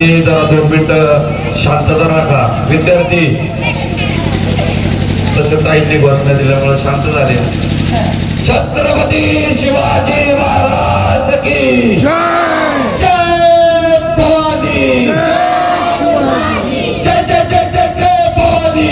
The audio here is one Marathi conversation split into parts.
जरा 2 मिनिटं शांतता राखा विद्यार्थी. तसं ताईंनी घोषणा दिल्यामुळे शांत झाले. छत्रपती शिवाजी महाराज की जय. जय भवानी. जय जय जय जय जय भवानी.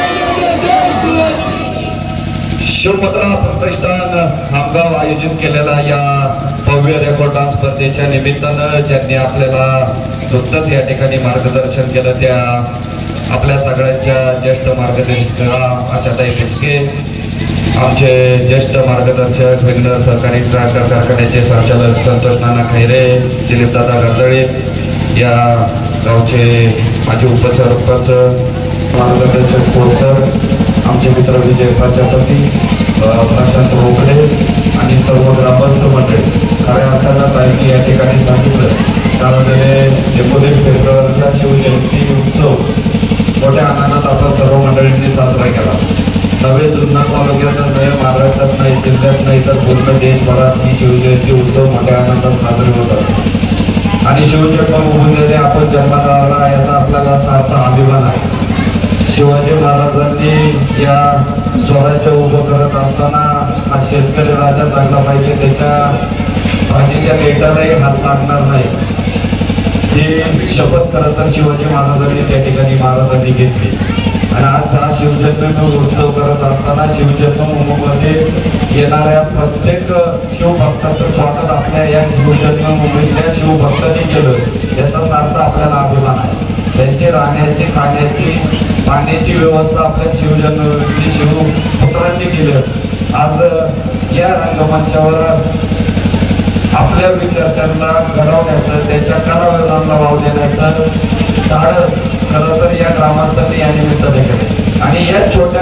शिवभद्रा प्रतिष्ठान खामगाव आयोजित केलेला या भव्य रेकॉर्ड डान्स स्पर्धेच्या निमित्तानं ज्यांनी आपल्याला नुकतंच या ठिकाणी मार्गदर्शन केलं त्या आपल्या सगळ्यांच्या ज्येष्ठ मार्गदर्शक आशाताई बुचके, आमचे ज्येष्ठ मार्गदर्शक विघ्न सहकारी साखर कारखान्याचे संचालक संतोष नाना खैरे, दिलीपदादा गरजळे, या गावचे माजी उपसरपंच मार्गदर्शक पोलसर, आमचे मित्र विजय प्रजापती, प्रशांत रोकडे आणि सर्व ग्रामस्थ मंडळी. खऱ्या अर्थानं ताईंनी या ठिकाणी सांगितलं कारण 19 फेब्रुवारीला शिवजयंती उत्सव मोठ्या आनंदात आपण सर्व मंडळींनी साजरा केला. नवे जुन्नर तालुक्यात नवे महाराष्ट्रात नाही, जिल्ह्यात नाही तर पूर्ण देशभरात ही शिवजयंती उत्सव मोठ्या आनंदात साजरे होतात. आणि शिवजन्मभूमीमध्ये आपण जन्माला आला याचा आपल्याला सार्थ अभिमान आहे. शिवाजी महाराजांनी या स्वराज्य उभं करत असताना हा शेतकरी राजा चांगला पाहिजे, त्याच्या भाजीच्या लेटालाही हात लागणार नाही ही शपथ खरं तर शिवाजी महाराजांनी त्या ठिकाणी महाराजांनी घेतली. आणि आज हा शिवजन्म उत्सव करत असताना शिवजन्मभूमीमध्ये येणाऱ्या प्रत्येक शिवभक्ताचं स्वागत आपल्या या शिवजन्मभूमीतल्या शिवभक्तांनी केलं याचा सार्थ आपल्याला अभिमान आहे. त्यांची राहण्याची, खाण्याची, पाण्याची व्यवस्था आपल्या शिवजन्मभूमी शिवपुत्रांनी केलं. आज या रंगमंचावर आपल्या विद्यार्थ्यांना घडवण्याचं, त्याच्या कलाविधानाला वाव देण्याचं धाडस खरं तर या ग्रामस्थांनी या निमित्ताने केले. आणि या छोट्या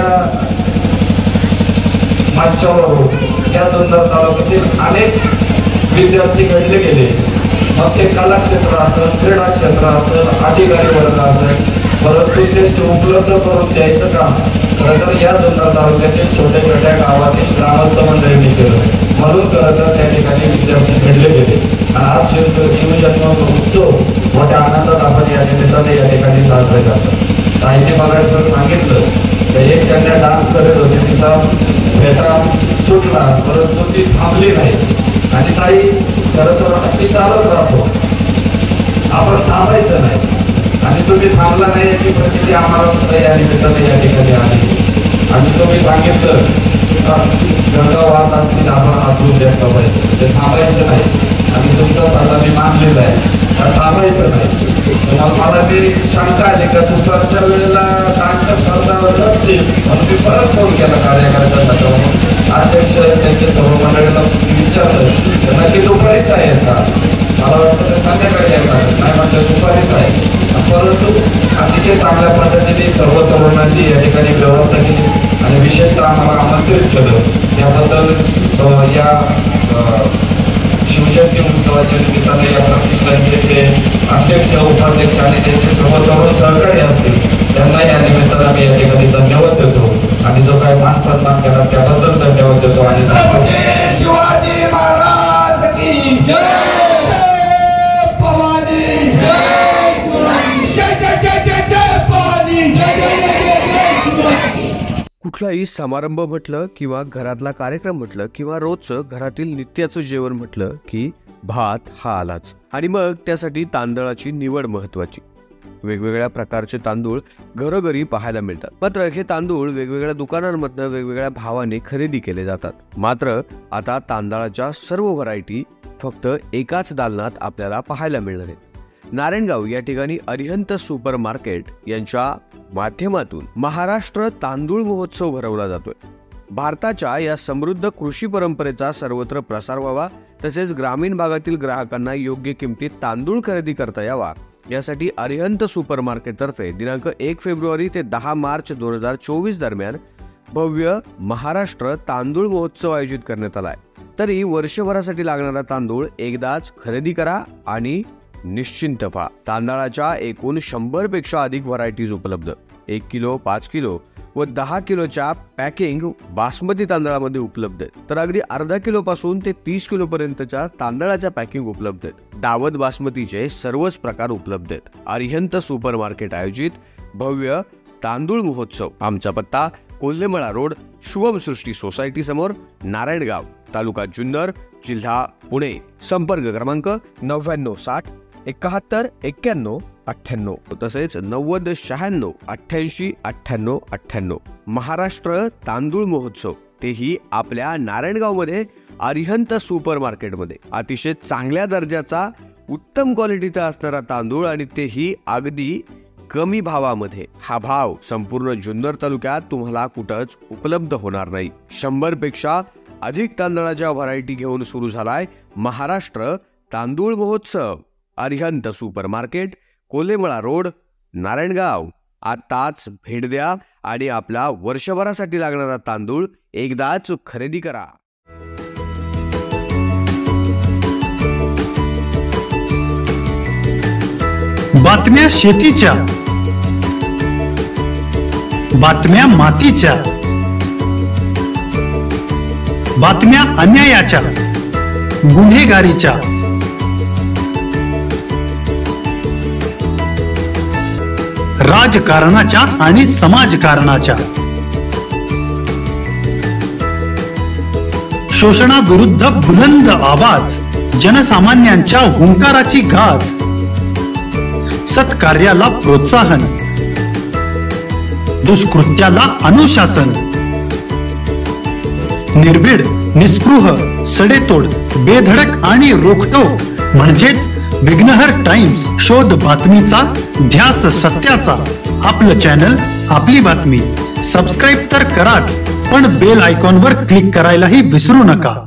मंचावरून या जुन्नर तालुक्यातील अनेक विद्यार्थी घडले गेले. मग ते कला क्षेत्र असेल, क्रीडा क्षेत्र असेल, अधिकारी वर्ग असेल, परंतु ते उपलब्ध करून द्यायचं काम खरं तर या जुन्नर तालुक्यातील छोट्या छोट्या गावातील ग्रामस्थ मंडळींनी केलं. म्हणून खरं तर त्या ठिकाणी विद्यार्थी घडले गेले. आणि आज शिवजन्म उत्सव मोठ्या आनंदात आपण या निमित्ताने या ठिकाणी साजरे करतो. ताईंनी मला सांगितलं तर एक त्यांना डान्स करत होते, तिचा फेटा सुटला परंतु ती थांबली नाही. आणि ताई खरं तर ती चालत राहतो, आपण थांबायचं नाही. आणि तुम्ही थांबला नाही याची प्रचिती आम्हाला सुद्धा या निमित्ताने या ठिकाणी आली. आणि तुम्ही सांगितलं गंगा वाहत असतील आपण हातून द्यायला पाहिजे, ते थांबायचं नाही. आणि तुमचा सल्ला मी मानलेला आहे, थांबायचं नाही. मला ती शंका आली का दुपारच्या वेळेला डान्सच्या स्पर्धा नसतील म्हणून मी परत फोन केला कार्यकर्त्यांना. अध्यक्ष त्यांच्या सर्व मंडळीला विचारलं नक्की दुपारीच आहे का, मला वाटतं ते संध्याकाळी येणार नाही, म्हटलं दुपारीच आहे. परंतु अतिशय चांगल्या पद्धतीने सर्व तरुणांनी या ठिकाणी व्यवस्था केली आणि विशेषतः आम्हाला आमंत्रित केलं. त्याबद्दल या शिवजयंती उत्सवाच्या निमित्ताने या प्रतिष्ठानचे ते अध्यक्ष, उपाध्यक्ष आणि त्यांचे सर्व तरुण सहकारी असतील त्यांना या निमित्ताने आम्ही या ठिकाणी धन्यवाद देतो. आणि जो काही मान सन्मान केला त्याबद्दल धन्यवाद देतो. आणि शिवाजी महाराज की जय. कुठलाही समारंभ म्हटलं किंवा घरातला कार्यक्रम म्हटलं किंवा रोजचं घरातील नित्याचं जेवण म्हटलं की भात हा आलाच. आणि मग त्यासाठी तांदळाची निवड महत्वाची. वेगवेगळ्या प्रकारचे तांदूळ घरोघरी पाहायला मिळतात. मात्र हे तांदूळ वेगवेगळ्या दुकानांमधनं वेगवेगळ्या भावाने खरेदी केले जातात. मात्र आता तांदळाच्या सर्व व्हरायटी फक्त एकाच दालनात आपल्याला पाहायला मिळणार आहेत. नारायणगाव या ठिकाणी अरिहंत सुपर मार्केट यांच्या माध्यमातून महाराष्ट्र तांदूळ महोत्सव भरवला जातोय. भारताच्या या समृद्ध कृषी परंपरेचा सर्वत्र प्रसार व्हावा, तसेच ग्रामीण भागातील ग्राहकांना योग्य किमतीत तांदूळ खरेदी करता यावा यासाठी अरिहंत सुपर मार्केट तर्फे दिनांक 1 फेब्रुवारी ते 10 मार्च 2024 दरम्यान भव्य महाराष्ट्र तांदूळ महोत्सव आयोजित करण्यात आलाय. तरी वर्षभरासाठी लागणारा तांदूळ एकदाच खरेदी करा आणि निश्चिंत व्हा. तांदळाच्या एकूण 100 पेक्षा अधिक व्हरायटीज उपलब्ध. 1 किलो, 5 किलो व 10 किलोच्या पॅकिंग बासमती तांदळामध्ये उपलब्ध आहेत. तर अगदी अर्धा किलो पासून ते 30 किलो पर्यंतच्या तांदळाच्या पॅकिंग उपलब्ध आहेत. दावत बासमतीचे सर्वच प्रकार उपलब्ध आहेत. अरिहंत सुपर मार्केट आयोजित भव्य तांदूळ महोत्सव. आमचा पत्ता कोल्हेमळा रोड, शुभम सृष्टी सोसायटी समोर, नारायणगाव, तालुका जुन्नर, जिल्हा पुणे. संपर्क क्रमांक 9960 71 91 98, तसेच 90 96 88 98 98. महाराष्ट्र तांदूळ महोत्सव, तेही आपल्या नारायणगाव मध्ये अरिहंत सुपर मार्केटमध्ये. अतिशय चांगल्या दर्जाचा उत्तम क्वालिटीचा असणारा तांदूळ आणि तेही अगदी कमी भावामध्ये. हा भाव संपूर्ण जुन्नर तालुक्यात तुम्हाला कुठंच उपलब्ध होणार नाही. 100 पेक्षा अधिक तांदळाच्या व्हरायटी घेऊन सुरू झालाय महाराष्ट्र तांदूळ महोत्सव. Arihant super market, Kolhemala road, Narayangaon. आताच भेट द्या आणि आपला वर्षभरासाठी लागणारा तांदूळ एकदाच खरेदी करा. बातम्या शेतीच्या, बातम्या मातीच्या, बातम्या अन्यायाच्या, गुन्हेगारीच्या, राजकारणाच्या आणि समाजकारणाच्या, शोषणाविरुद्ध बुलंद आवाज, जनसामान्यांच्या हुंकाराची गाज, सत्कार्याला प्रोत्साहन, दुष्कृत्याला अनुशासन, निर्भीड, निस्पृह, सडेतोड, बेधडक आणि रोखटोक म्हणजेच विघ्नहर टाइम्स. शोध बातमीचा, ध्यास सत्याचा. आपलं चॅनल, आपली बातमी. सबस्क्राईब तर कराच, पण बेल आयकॉनवर क्लिक करायलाही विसरू नका.